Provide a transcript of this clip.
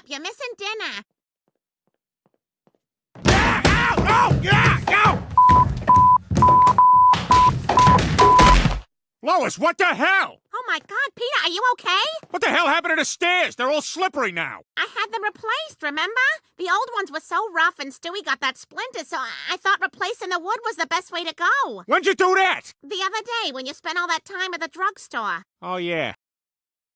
You're missing dinner. Ah, ow! Oh! Yeah! Ow! Lois, what the hell? Oh my God, Peter, are you okay? What the hell happened to the stairs? They're all slippery now. I had them replaced, remember? The old ones were so rough and Stewie got that splinter, so I thought replacing the wood was the best way to go. When'd you do that? The other day when you spent all that time at the drugstore. Oh, yeah.